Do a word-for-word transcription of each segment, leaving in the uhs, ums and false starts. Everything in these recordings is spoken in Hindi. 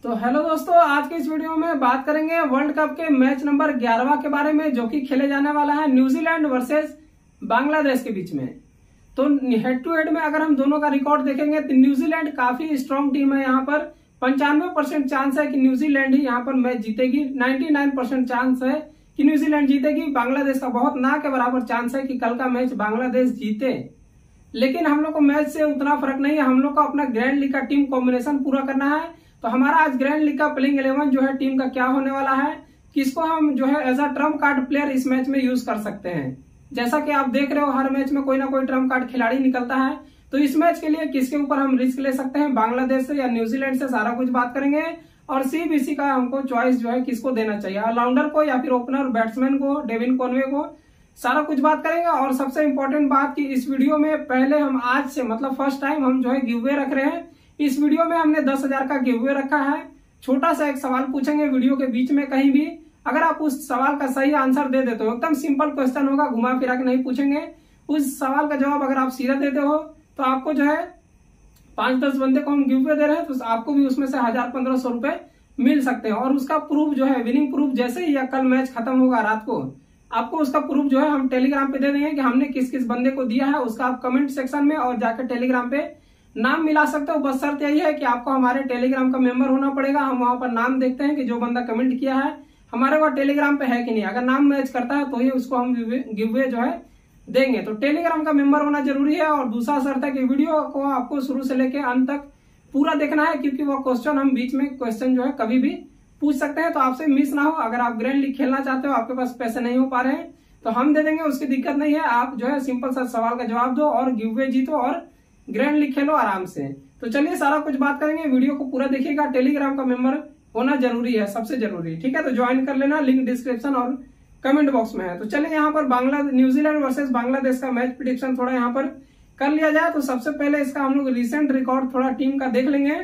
तो हेलो दोस्तों, आज के इस वीडियो में बात करेंगे वर्ल्ड कप के मैच नंबर ग्यारहवां के बारे में, जो कि खेले जाने वाला है न्यूजीलैंड वर्सेस बांग्लादेश के बीच में। तो हेड टू हेड में अगर हम दोनों का रिकॉर्ड देखेंगे तो न्यूजीलैंड काफी स्ट्रांग टीम है। यहाँ पर पंचानवे परसेंट चांस है कि न्यूजीलैंड ही यहाँ पर मैच जीतेगी। निन्यानवे परसेंट चांस है कि न्यूजीलैंड जीतेगी। बांग्लादेश का बहुत ना के बराबर चांस है कि कल का मैच बांग्लादेश जीते। लेकिन हम लोग को मैच से उतना फर्क नहीं है, हम लोग को अपना ग्रैंड लीग का टीम कॉम्बिनेशन पूरा करना है। तो हमारा आज ग्रैंड लीग का प्लेइंग इलेवन जो है टीम का क्या होने वाला है, किसको हम जो है as a trump card player इस मैच में यूज कर सकते हैं। जैसा कि आप देख रहे हो हर मैच में कोई ना कोई ट्रम्प कार्ड खिलाड़ी निकलता है। तो इस मैच के लिए किसके ऊपर हम रिस्क ले सकते हैं, बांग्लादेश से या न्यूजीलैंड से, सारा कुछ बात करेंगे। और सीबीसी का हमको चॉइस जो है किसको देना चाहिए, ऑलराउंडर को या फिर ओपनर बैट्समैन को, डेविन कॉनवे को, सारा कुछ बात करेंगे। और सबसे इंपॉर्टेंट बात कि इस वीडियो में पहले हम आज से मतलब फर्स्ट टाइम हम जो है गिव अवे रख रहे हैं। इस वीडियो में हमने दस हजार का गिव अवे रखा है। छोटा सा एक सवाल पूछेंगे वीडियो के बीच में कहीं भी, अगर आप उस सवाल का सही आंसर दे देते हो, एकदम सिंपल क्वेश्चन होगा, घुमा फिरा के नहीं पूछेंगे। उस सवाल का जवाब अगर आप सीधा देते हो तो आपको जो है पांच दस बंदे को हम गिव अवे दे रहे हैं, तो आपको भी उसमें से हजार पंद्रह सौ रुपए मिल सकते हैं। और उसका प्रूफ जो है, विनिंग प्रूफ, जैसे ही या कल मैच खत्म होगा रात को, आपको उसका प्रूफ जो है हम टेलीग्राम पे दे देंगे कि हमने किस किस बंदे को दिया है। उसका आप कमेंट सेक्शन में और जाकर टेलीग्राम पे नाम मिला सकते हो। बस शर्त यही है कि आपको हमारे टेलीग्राम का मेंबर होना पड़ेगा। हम वहां पर नाम देखते हैं कि जो बंदा कमेंट किया है हमारे वो टेलीग्राम पे है कि नहीं। अगर नाम मैच करता है तो ही उसको हम गिव अवे जो है देंगे। तो टेलीग्राम का मेंबर होना जरूरी है। और दूसरा शर्त है कि वीडियो को आपको शुरू से लेकर अंत तक पूरा देखना है, क्योंकि वो क्वेश्चन हम बीच में क्वेश्चन जो है कभी भी पूछ सकते हैं, तो आपसे मिस ना हो। अगर आप ग्रैंड लीग खेलना चाहते हो, आपके पास पैसे नहीं हो पा रहे हैं, तो हम दे देंगे, उसकी दिक्कत नहीं है। आप जो है सिंपल सा सवाल का जवाब दो और गिव अवे जीतो और ग्रैंड लीग खेलो आराम से। तो चलिए सारा कुछ बात करेंगे, वीडियो को पूरा देखिएगा। टेलीग्राम का मेंबर होना जरूरी है, सबसे जरूरी, ठीक है। तो ज्वाइन कर लेना, लिंक डिस्क्रिप्शन और कमेंट बॉक्स में है। तो चलिए यहाँ पर बांग्ला न्यूजीलैंड वर्सेस बांग्लादेश का मैच प्रेडिक्शन थोड़ा यहाँ पर कर लिया जाए। तो सबसे पहले इसका हम लोग रिसेंट रिकॉर्ड थोड़ा टीम का देख लेंगे।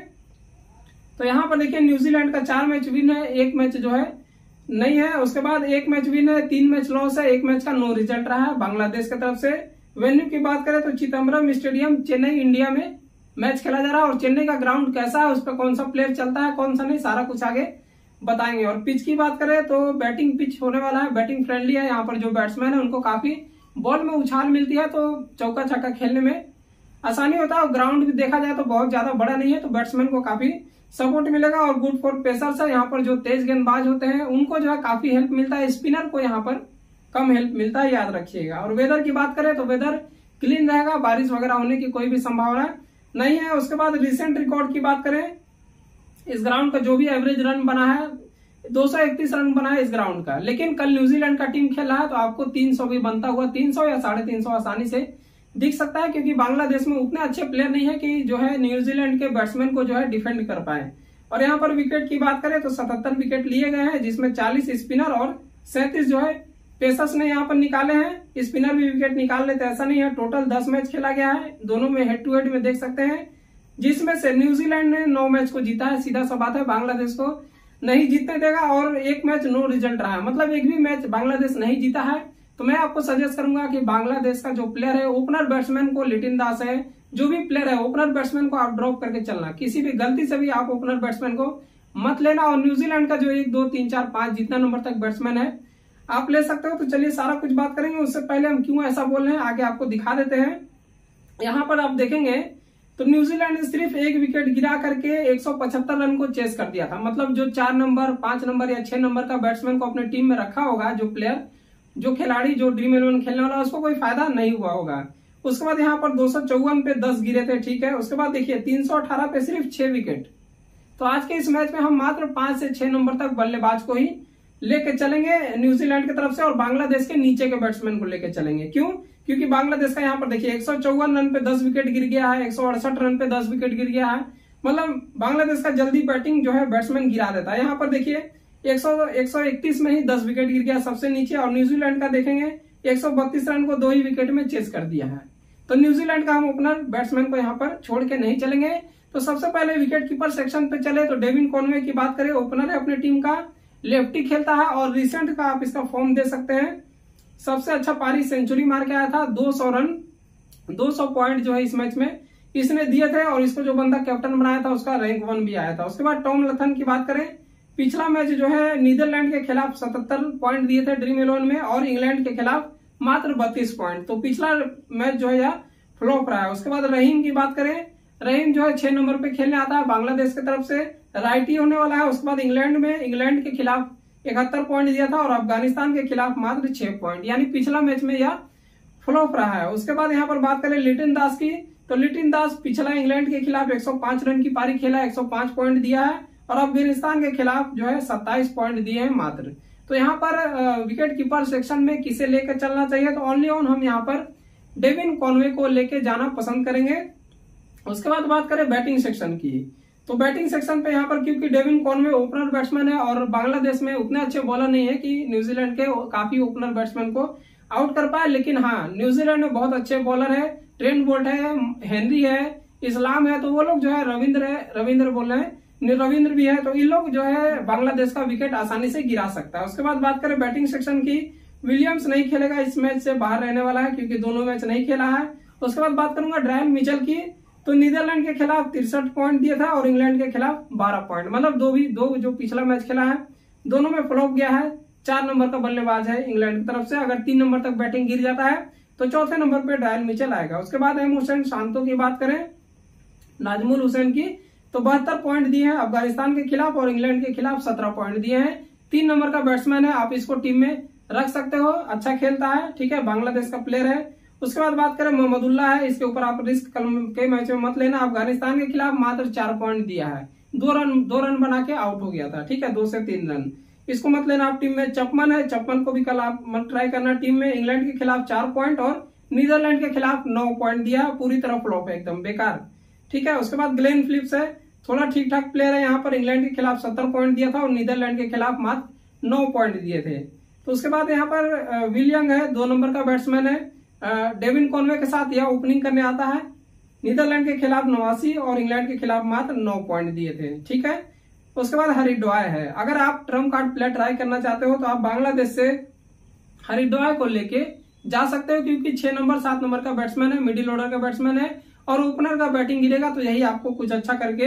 तो यहाँ पर देखिए न्यूजीलैंड का चार मैच विन है, एक मैच जो है नहीं है। उसके बाद एक मैच विन है, तीन मैच लॉस है, एक मैच का नो रिजल्ट रहा है बांग्लादेश की तरफ से। वेन्यू की बात करें तो चिदम्बरम स्टेडियम चेन्नई इंडिया में मैच खेला जा रहा है। और चेन्नई का ग्राउंड कैसा है, उस पर कौन सा प्लेयर चलता है, कौन सा नहीं, सारा कुछ आगे बताएंगे। और पिच की बात करें तो बैटिंग पिच होने वाला है, बैटिंग फ्रेंडली है। यहाँ पर जो बैट्समैन है उनको काफी बॉल में उछाल मिलती है, तो चौका छक्का खेलने में आसानी होता है। और ग्राउंड भी देखा जाए तो बहुत ज्यादा बड़ा नहीं है, तो बैट्समैन को काफी सपोर्ट मिलेगा। और गुड फॉर पेसर्स है, यहाँ पर जो तेज गेंदबाज होते हैं उनको जो है काफी हेल्प मिलता है, स्पिनर को यहाँ पर कम हेल्प मिलता है, याद रखिएगा। और वेदर की बात करें तो वेदर क्लीन रहेगा, बारिश वगैरह होने की कोई भी संभावना नहीं है। उसके बाद रिसेंट रिकॉर्ड की बात करें, इस ग्राउंड का जो भी एवरेज रन बना है दो सौ इकतीस रन बना है इस ग्राउंड का। लेकिन कल न्यूजीलैंड का टीम खेल रहा है तो आपको तीन सौ भी बनता हुआ, तीन सौ या साढ़े तीन सौ आसानी से दिख सकता है, क्योंकि बांग्लादेश में उतने अच्छे प्लेयर नहीं है कि जो है न्यूजीलैंड के बैट्समैन को जो है डिफेंड कर पाए। और यहाँ पर विकेट की बात करें तो सतहत्तर विकेट लिए गए हैं, जिसमें चालीस स्पिनर और सैंतीस जो है पेसर्स ने यहाँ पर निकाले हैं। स्पिनर भी विकेट निकाल लेते, ऐसा नहीं है। टोटल दस मैच खेला गया है, दोनों में हेड टू हेड में देख सकते हैं, जिसमें से न्यूजीलैंड ने नौ मैच को जीता है। सीधा सा बात है, बांग्लादेश को नहीं जीतने देगा। और एक मैच नो रिजल्ट रहा है, मतलब एक भी मैच बांग्लादेश नहीं जीता है। तो मैं आपको सजेस्ट करूंगा कि बांग्लादेश का जो प्लेयर है, ओपनर बैट्समैन को लिटिन दास है, जो भी प्लेयर है ओपनर बैट्समैन को आप ड्रॉप करके चलना। किसी भी गलती से भी आप ओपनर बैट्समैन को मत लेना। और न्यूजीलैंड का जो एक दो तीन चार पांच जितना नंबर तक बैट्समैन है आप ले सकते हो। तो चलिए सारा कुछ बात करेंगे। उससे पहले हम क्यों ऐसा बोल रहे हैं आगे आपको दिखा देते हैं। यहाँ पर आप देखेंगे तो न्यूजीलैंड ने सिर्फ एक विकेट गिरा करके एक सौ पचहत्तर रन को चेस कर दिया था। मतलब जो चार नंबर, पांच नंबर या छह नंबर का बैट्समैन को अपने टीम में रखा होगा, जो प्लेयर, जो खिलाड़ी, जो ड्रीम इलेवन खेलने वाला, उसको कोई फायदा नहीं हुआ होगा। उसके बाद यहाँ पर दो सौ चौवन पे दस गिरे थे, ठीक है। उसके बाद देखिए तीन सौ अठारह पे सिर्फ छह विकेट। तो आज के इस मैच में हम मात्र पांच से छह नंबर तक बल्लेबाज को ही लेके चलेंगे न्यूजीलैंड की तरफ से, और बांग्लादेश के नीचे के बैट्समैन को लेके चलेंगे। क्यों? क्योंकि बांग्लादेश का यहाँ पर देखिए एक सौ चौवन रन पे दस विकेट गिर गया है, एक सौ अड़सठ रन पे दस विकेट गिर गया है। मतलब बांग्लादेश का जल्दी बैटिंग जो है बैट्समैन गिरा देता है। यहाँ पर देखिए एक सौ एक सौ इकतीस में ही दस विकेट गिर गया सबसे नीचे। और न्यूजीलैंड का देखेंगे एक सौ बत्तीस रन को दो ही विकेट में चेस कर दिया है। तो न्यूजीलैंड का हम ओपनर बैट्समैन को यहाँ पर छोड़ के नहीं चलेंगे। तो सबसे पहले विकेट कीपर सेक्शन पे चले तो डेविन कॉनवे की बात करें, ओपनर है अपनी टीम का, लेफ्टी खेलता है। और रिसेंट का आप इसका फॉर्म दे सकते हैं, सबसे अच्छा पारी सेंचुरी मार के आया था, दो सौ रन, दो सौ पॉइंट जो है इस मैच में इसने दिए थे और इसको जो बंदा कैप्टन बनाया था उसका रैंक वन भी आया था। उसके बाद टॉम लथन की बात करें, पिछला मैच जो है नीदरलैंड के खिलाफ सतहत्तर पॉइंट दिए थे ड्रीम इलेवन में और इंग्लैंड के खिलाफ मात्र बत्तीस पॉइंट, तो पिछला मैच जो है यह फ्लॉप रहा है। उसके बाद रहीम की बात करें, रहीम जो है छह नंबर पे खेलने आता है बांग्लादेश की तरफ से, राइटी होने वाला है। उसके बाद इंग्लैंड में इंग्लैंड के खिलाफ इकहत्तर पॉइंट दिया था और अफगानिस्तान के खिलाफ मात्र छह पॉइंट, यानी पिछला मैच में यह फ्लॉप रहा है। उसके बाद यहाँ पर बात करें लिटिन दास की, तो लिटिन दास पिछला इंग्लैंड के खिलाफ एक सौ पांच रन की पारी खेला, एक सौ पांच पॉइंट दिया है और अफगानिस्तान के खिलाफ जो है सत्ताईस पॉइंट दिए हैं मात्र। तो यहाँ पर विकेट कीपर सेक्शन में किसे लेकर चलना चाहिए, तो ओनली ऑन हम यहाँ पर डेविन कॉनवे को लेके जाना पसंद करेंगे। उसके बाद बात करें बैटिंग सेक्शन की, तो बैटिंग सेक्शन पे यहाँ पर क्योंकि डेविन कॉनवे ओपनर बैट्समैन है और बांग्लादेश में उतने अच्छे बॉलर नहीं है कि न्यूजीलैंड के काफी ओपनर बैट्समैन को आउट कर पाए, लेकिन हाँ न्यूजीलैंड में बहुत अच्छे बॉलर है, ट्रेंट बोल्ट है, हेनरी है, इस्लाम है, तो वो लोग जो है रविंद्र है, रविंद्र बोल रहे हैं, रविंद्र भी है, तो इन लोग जो है बांग्लादेश का विकेट आसानी से गिरा सकता है। उसके बाद बात करें बैटिंग सेक्शन की, विलियम्स नहीं खेलेगा, इस मैच से बाहर रहने वाला है क्योंकि दोनों मैच नहीं खेला है। उसके बाद बात करूंगा ड्रायल मिचेल की, तो नीदरलैंड के खिलाफ तिरसठ पॉइंट दिया था और इंग्लैंड के खिलाफ बारह पॉइंट, मतलब दो भी दो जो पिछला मैच खेला है दोनों में फ्लॉप गया है। चार नंबर का बल्लेबाज है इंग्लैंड की तरफ से, अगर तीन नंबर तक बैटिंग गिर जाता है तो चौथे नंबर पे ड्रायल मिचेल आएगा। उसके बाद एम हुसैन शांतो की बात करें, नाजमुल हुसैन की, तो बहत्तर पॉइंट दिए हैं अफगानिस्तान के खिलाफ और इंग्लैंड के खिलाफ सत्रह पॉइंट दिए हैं। तीन नंबर का बैट्समैन है, आप इसको टीम में रख सकते हो, अच्छा खेलता है, ठीक है, बांग्लादेश का प्लेयर है। उसके बाद बात करें मोहम्मदुल्लाह है, इसके ऊपर आप रिस्क के मैच में मत लेना। अफगानिस्तान के खिलाफ मात्र चार पॉइंट दिया है, दो रन दो रन बना के आउट हो गया था, ठीक है, दो से तीन रन, इसको मत लेना आप टीम में। चपमन है, चपमन को भी कल आप मत ट्राई करना टीम में। इंग्लैंड के खिलाफ चार पॉइंट और नीदरलैंड के खिलाफ नौ पॉइंट दिया, पूरी तरह फ्लॉप है, एकदम बेकार, ठीक है। उसके बाद ग्लेन फिलिप्स है, थोड़ा ठीक ठाक प्लेयर है, यहाँ पर इंग्लैंड के खिलाफ सत्तर पॉइंट दिया था और नीदरलैंड के खिलाफ मात्र नौ पॉइंट दिए थे। तो उसके बाद यहाँ पर विलियम है, दो नंबर का बैट्समैन है, डेविन कॉनवे के साथ यह ओपनिंग करने आता है। नीदरलैंड के खिलाफ नवासी और इंग्लैंड के खिलाफ मात्र नौ पॉइंट दिए थे, ठीक है। उसके बाद हरिड्वाय है, अगर आप ट्रम्प कार्ड प्लेयर ट्राई करना चाहते हो तो आप बांग्लादेश से हरिड्वाय को लेके जा सकते हो क्योंकि छह नंबर सात नंबर का बैट्समैन है, मिडिल ऑर्डर का बैट्समैन है और ओपनर का बैटिंग गिरेगा तो यही आपको कुछ अच्छा करके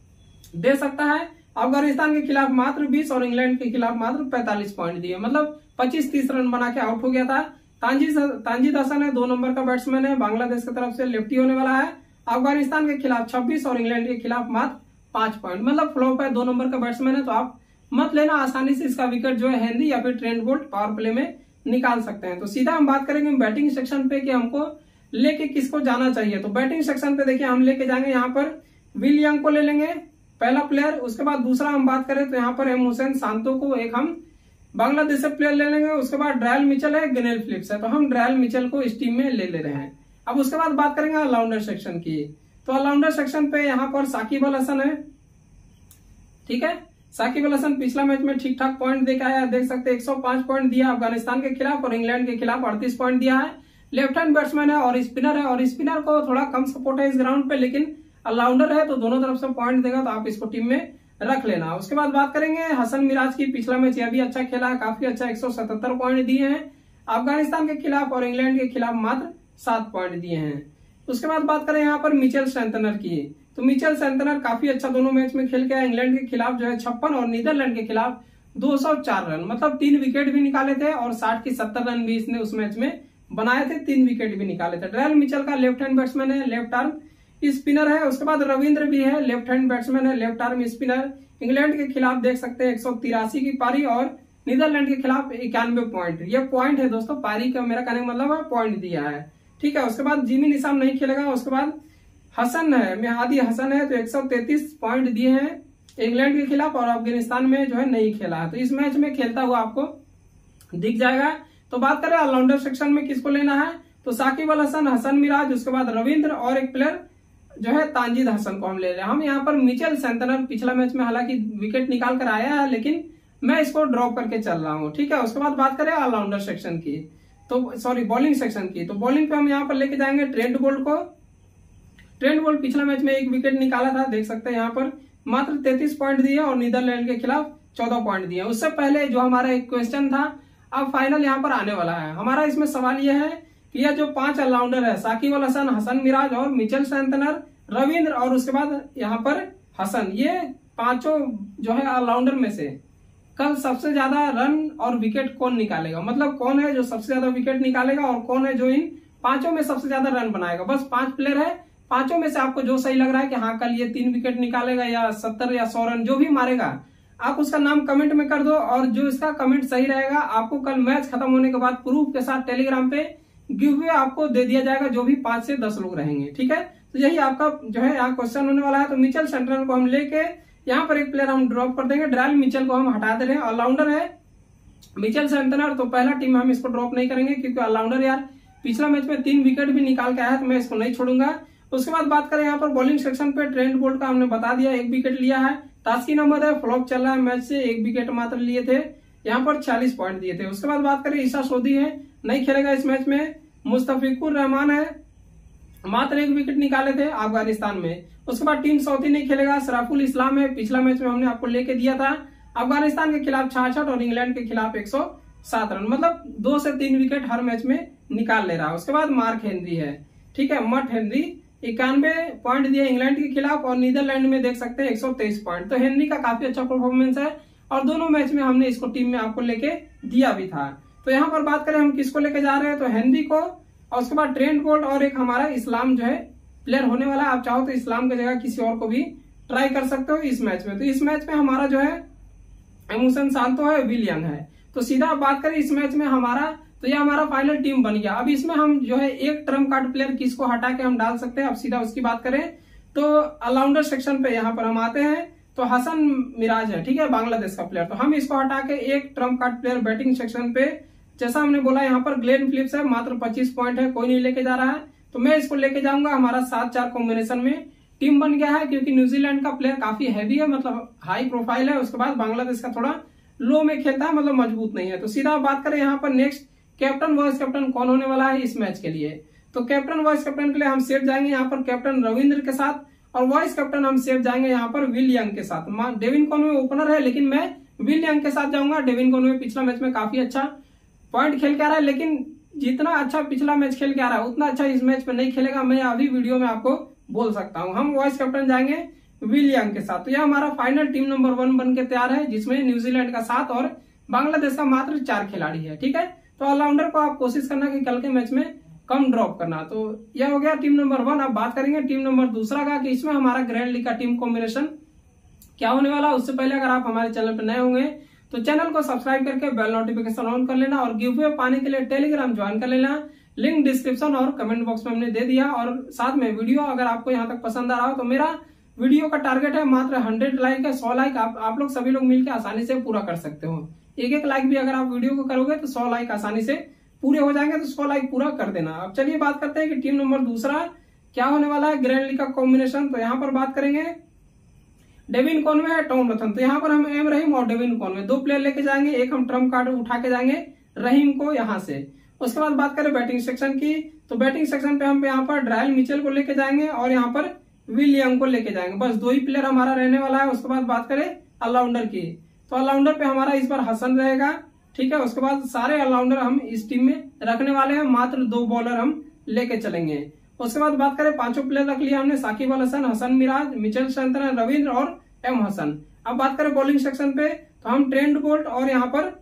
दे सकता है। अफगानिस्तान के खिलाफ मात्र बीस और इंग्लैंड के खिलाफ मात्र पैंतालीस पॉइंट दिए, मतलब पच्चीस तीस रन बना के आउट हो गया था। तांजिद तांजिद हसन है, दो नंबर का बैट्समैन है, बांग्लादेश की तरफ से लेफ्टी होने वाला है। अफगानिस्तान के खिलाफ छब्बीस और इंग्लैंड के खिलाफ मात्र पांच पॉइंट, मतलब फ्लॉप है, दो नंबर का बैट्समैन है, तो आप मत लेना, आसानी से इसका विकेट जो है हेनरी या फिर ट्रेंट बोल्ट पावर प्ले में निकाल सकते हैं। तो सीधा हम बात करेंगे बैटिंग सेक्शन पे कि हमको लेके किसको जाना चाहिए। तो बैटिंग सेक्शन पे देखिए हम लेके जाएंगे यहाँ पर विल यंग को ले लेंगे पहला प्लेयर। उसके बाद दूसरा हम बात करें तो यहाँ पर एम हुसैन शांतो को एक हम बांग्लादेश से प्लेयर ले लेंगे। उसके बाद ड्रायल मिचेल है, ग्लेन फिलिप्स है, तो हम ड्रायल मिचेल को इस टीम में ले ले रहे हैं। अब उसके बाद बात करेंगे ऑलराउंडर सेक्शन की, तो ऑलराउंडर सेक्शन पे यहाँ पर साकिब अल हसन है, ठीक है। साकिब अल हसन पिछला मैच में ठीक ठाक पॉइंट देके आया, देख सकते हैं एक सौ पांच पॉइंट दिया अफगानिस्तान के खिलाफ और इंग्लैंड के खिलाफ अड़तीस पॉइंट दिया है। लेफ्ट हैंड बैट्समैन है और स्पिनर है, और स्पिनर को थोड़ा कम सपोर्ट है इस ग्राउंड पे, लेकिन ऑलराउंडर है तो दोनों तरफ से पॉइंट देगा, तो आप इसको टीम में रख लेना। उसके बाद बात करेंगे हसन मिराज की, पिछला मैच यह भी अच्छा खेला है, काफी अच्छा, एक सौ सतहत्तर पॉइंट दिए हैं अफगानिस्तान के खिलाफ और इंग्लैंड के खिलाफ मात्र सात पॉइंट दिए हैं। उसके बाद बात करें यहाँ पर मिचेल सैंतनर की, तो मिचेल सैंतनर काफी अच्छा दोनों मैच में खेल के आया, इंग्लैंड के खिलाफ जो है छप्पन और नीदरलैंड के खिलाफ दो सौ चार रन, मतलब तीन विकेट भी निकाले थे और साठ की सत्तर रन भी इसने उस मैच में बनाए थे, तीन विकेट भी निकाले थे। ड्रायल मिचेल का लेफ्ट हैंड बैट्समैन है, लेफ्ट आर्म स्पिनर है। उसके बाद रविंद्र भी है, लेफ्ट हैंड बैट्समैन है, लेफ्ट आर्म स्पिनर। इंग्लैंड के खिलाफ देख सकते हैं एक सौ तिरासी की पारी और नीदरलैंड के खिलाफ इक्यानवे पॉइंट, ये पॉइंट है दोस्तों, पारी का मेरा कहने का मतलब है पॉइंट दिया है, ठीक है। उसके बाद जिमी निशाम नहीं खेलेगा। उसके बाद हसन है, मेहादी हसन है, तो एक सौ तैतीस पॉइंट दिए हैं इंग्लैंड के खिलाफ और अफगानिस्तान में जो है नहीं खेला है, तो इस मैच में खेलता हुआ आपको दिख जाएगा। तो बात करें ऑलराउंडर सेक्शन में किसको लेना है, तो साकिब अल हसन, हसन मिराज, उसके बाद रविंद्र और एक प्लेयर जो है तांजिद हसन को हम ले रहे हैं। हम यहाँ पर मिचेल सैंतनर पिछला मैच में हालांकि विकेट निकाल कर आया है, लेकिन मैं इसको ड्रॉप करके चल रहा हूँ, ठीक है। उसके बाद बात करें ऑलराउंडर सेक्शन की, तो सॉरी बॉलिंग सेक्शन की, तो बॉलिंग पे हम यहाँ पर लेके जाएंगे ट्रेंट बोल्ट को। ट्रेंट बोल्ट पिछला मैच में एक विकेट निकाला था, देख सकते हैं यहाँ पर मात्र तैतीस पॉइंट दिए और नीदरलैंड के खिलाफ चौदह पॉइंट दिए। उससे पहले जो हमारा एक क्वेश्चन था, अब फाइनल यहाँ पर आने वाला है। हमारा इसमें सवाल यह है कि यह जो पांच ऑलराउंडर है, साकिब अल हसन, हसन मिराज और मिचेल सैंतनर, रविंद्र और उसके बाद यहाँ पर हसन। ये पांचों जो है ऑलराउंडर में से कल सबसे ज्यादा रन और विकेट कौन निकालेगा, मतलब कौन है जो सबसे ज्यादा विकेट निकालेगा और कौन है जो इन पांचों में सबसे ज्यादा रन बनाएगा। बस पांच प्लेयर है, पांचों में से आपको जो सही लग रहा है कि हाँ कल ये तीन विकेट निकालेगा या सत्तर या सौ रन जो भी मारेगा, आप उसका नाम कमेंट में कर दो। और जो इसका कमेंट सही रहेगा आपको कल मैच खत्म होने के बाद प्रूफ के साथ टेलीग्राम पे गिव अवे आपको दे दिया जाएगा, जो भी पांच से दस लोग रहेंगे। ठीक है, तो यही आपका जो है यहाँ क्वेश्चन होने वाला है। तो मिचेल सेंटनर को हम लेके यहाँ पर एक प्लेयर हम ड्रॉप कर देंगे, ड्रायल मिचेल को हम हटा दे रहे हैं। ऑलराउंडर है मिचेल सेंटनर, तो पहला टीम में हम इसको ड्रॉप नहीं करेंगे क्योंकि ऑलराउंडर यार पिछला मैच में तीन विकेट भी निकाल के आया है, तो मैं इसको नहीं छोड़ूंगा। उसके बाद बात करें यहाँ पर बॉलिंग सेक्शन पे, ट्रेंट बोल्ट का हमने बता दिया, एक विकेट लिया है। तास्किन अहमद है, फ्लॉप चल रहा है मैच से, एक विकेट मात्र लिए थे, यहाँ पर छियालीस पॉइंट दिए थे। उसके बाद बात करें ईशा सोधी है, नहीं खेलेगा इस मैच में। मुस्तफिकुर रहमान है, मात्र एक विकेट निकाले थे अफगानिस्तान में। उसके बाद टीम सऊदी नहीं खेलेगा। सराफुल इस्लाम है, पिछला मैच में हमने आपको लेके दिया था अफगानिस्तान के खिलाफ छियासठ और इंग्लैंड के खिलाफ एक सौ सात रन, मतलब दो से तीन विकेट हर मैच में निकाल ले रहा है। उसके बाद मार्क हेनरी है, ठीक है, मट हेनरी इक्यानवे पॉइंट दिए इंग्लैंड के खिलाफ और नीदरलैंड में देख सकते हैं एक सौ तेईस पॉइंट। तो हेनरी का काफी अच्छा परफॉर्मेंस है और दोनों मैच में हमने इसको टीम में आपको लेके दिया भी था। तो यहाँ पर बात करें हम किसको लेके जा रहे हैं, तो हेनरी को, और उसके बाद ट्रेंट बोल्ट और एक हमारा इस्लाम जो है प्लेयर होने वाला है। आप चाहो तो इस्लाम की जगह किसी और को भी ट्राई कर सकते हो इस मैच में। तो इस मैच में हमारा जो है एमुसन सांतो है, विलियन है। तो सीधा बात करें इस मैच में हमारा, तो ये हमारा फाइनल टीम बन गया। अब इसमें हम जो है एक ट्रम्प कार्ड प्लेयर किसको हटा के हम डाल सकते हैं, अब सीधा उसकी बात करें तो ऑलराउंडर सेक्शन पे यहाँ पर हम आते हैं। तो हसन मिराज है, ठीक है, बांग्लादेश का प्लेयर, तो हम इसको हटा के एक trump card player batting section पे, जैसा हमने बोला यहाँ पर ग्लेन फिलिप्स है, मात्र पच्चीस पॉइंट है, कोई नहीं लेके जा रहा है, तो मैं इसको लेके जाऊंगा। हमारा सात चार कॉम्बिनेशन में टीम बन गया है, क्योंकि न्यूजीलैंड का प्लेयर काफी हैवी है, मतलब हाई प्रोफाइल है। उसके बाद बांग्लादेश का थोड़ा लो में खेलता है, मतलब मजबूत नहीं है। तो सीधा बात करें यहाँ पर नेक्स्ट कैप्टन वाइस कैप्टन कौन होने वाला है इस मैच के लिए, तो कैप्टन वाइस कैप्टन के लिए हम सेफ जाएंगे यहाँ पर कैप्टन रविंद्र के साथ, और वाइस कैप्टन हम सेफ जाएंगे यहाँ पर विल यंग के साथ। डेविन कॉनवे ओपनर है, लेकिन मैं विल यंग के साथ जाऊंगा। डेविन कॉनवे पिछला मैच में काफी अच्छा पॉइंट खेल के आ रहा है, लेकिन जितना अच्छा पिछला मैच खेल के आ रहा है उतना अच्छा इस मैच में नहीं खेलेगा, मैं अभी वीडियो में आपको बोल सकता हूँ। हम वाइस कैप्टन जाएंगे विल यंग के साथ। तो यह हमारा फाइनल टीम नंबर वन बन के तैयार है, जिसमें न्यूजीलैंड का सात और बांग्लादेश का मात्र चार खिलाड़ी है। ठीक है, तो ऑलराउंडर को आप कोशिश करना कि कल के मैच में कम ड्रॉप करना। तो यह हो गया टीम नंबर वन। अब बात करेंगे टीम नंबर दूसरा का, कि इसमें हमारा ग्रैंड लीग का टीम कॉम्बिनेशन क्या होने वाला। उससे पहले अगर आप हमारे चैनल पर नए होंगे तो चैनल को सब्सक्राइब करके बेल नोटिफिकेशन ऑन कर लेना, और गिव अवे पाने के लिए टेलीग्राम ज्वाइन कर लेना। लिंक डिस्क्रिप्शन और कमेंट बॉक्स में हमने दे दिया। और साथ में वीडियो अगर आपको यहाँ तक पसंद आ रहा हो तो मेरा वीडियो का टारगेट है मात्र हंड्रेड लाइक है, सौ लाइक आप, आप लोग सभी लोग मिलकर आसानी से पूरा कर सकते हो। एक एक लाइक भी अगर आप वीडियो को करोगे तो सौ लाइक आसानी से पूरे हो जाएंगे, तो सौ लाइक पूरा कर देना। अब चलिए बात करते हैं कि टीम नंबर दूसरा क्या होने वाला है ग्रैंड लीग का कॉम्बिनेशन। तो यहाँ पर बात करेंगे डेविन कॉनवे है, टॉम रथन, तो यहाँ पर हम एम रहीम और डेविन कॉनवे दो प्लेयर लेके जाएंगे। एक हम ट्रम्प कार्ड उठा के जाएंगे रहीम को यहाँ से। उसके बाद बात करें बैटिंग सेक्शन की, तो बैटिंग सेक्शन पे हम यहाँ पर ड्रायल मिचेल को लेके जाएंगे और यहाँ पर विल यंग को लेके जाएंगे। बस दो ही प्लेयर हमारा रहने वाला है। उसके बाद बात करें ऑलराउंडर की, तो ऑलराउंडर पे हमारा इस बार हसन रहेगा, ठीक है। उसके बाद सारे ऑलराउंडर हम इस टीम में रखने वाले हैं, मात्र दो बॉलर हम लेके चलेंगे। उसके बाद बात करें पांचों प्लेयर रख लिया हमने, साकिब अल हसन, हसन मिराज, मिचेल सेंटनर, रविंद्र और एम हसन। अब बात करें बॉलिंग सेक्शन पे, तो हम ट्रेंट बोल्ट और यहाँ पर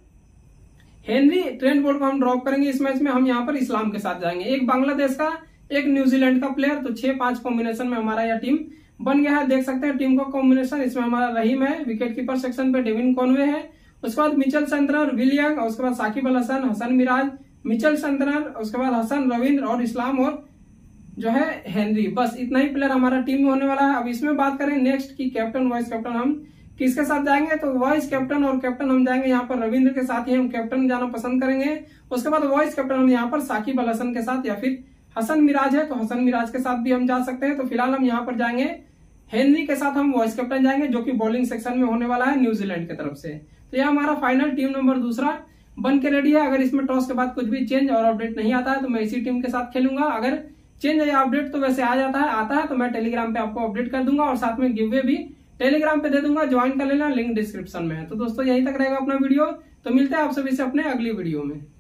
हेनरी, ट्रेंट बोल्ट को हम ड्रॉप करेंगे इस मैच में। हम यहाँ पर इस्लाम के साथ जाएंगे, एक बांग्लादेश का एक न्यूजीलैंड का प्लेयर। तो छह पांच कॉम्बिनेशन में हमारा यह टीम बन गया है। देख सकते हैं टीम का कॉम्बिनेशन, इसमें हमारा रहीम है, विकेट कीपर सेक्शन पे डेविन कॉनवे है, उसके बाद मिचेल सेंटनर, विल यंग, उसके बाद साकिब अल हसन, हसन मिराज, मिचेल सेंटनर, उसके बाद हसन, रविंद्र और इस्लाम और जो है हेनरी। बस इतना ही प्लेयर हमारा टीम में होने वाला है। अब इसमें बात करें नेक्स्ट की कैप्टन वाइस कैप्टन हम किसके साथ जाएंगे, तो वाइस कैप्टन और कैप्टन हम जाएंगे यहाँ पर रविंद्र के साथ ही हम कैप्टन जाना पसंद करेंगे। उसके बाद वाइस कैप्टन हम यहाँ पर साकिब अल हसन के साथ, या फिर हसन मिराज है तो हसन मिराज के साथ भी हम जा सकते हैं। तो फिलहाल हम यहाँ पर जाएंगे हेनरी के साथ, हम वाइस कैप्टन जाएंगे, जो कि बॉलिंग सेक्शन में होने वाला है न्यूजीलैंड की तरफ से। तो यह हमारा फाइनल टीम नंबर दूसरा बन के रेडी है। अगर इसमें टॉस के बाद कुछ भी चेंज और अपडेट नहीं आता है तो मैं इसी टीम के साथ खेलूंगा। अगर चेंज या अपडेट तो वैसे आ जाता है आता है तो मैं टेलीग्राम पे आपको अपडेट कर दूंगा, और साथ में गिव अवे भी टेलीग्राम पे दे दूंगा, ज्वाइन कर लेना, लिंक डिस्क्रिप्शन में है। तो दोस्तों यहीं तक रहेगा अपना वीडियो, तो मिलते हैं आप सभी से अपने अगली वीडियो में।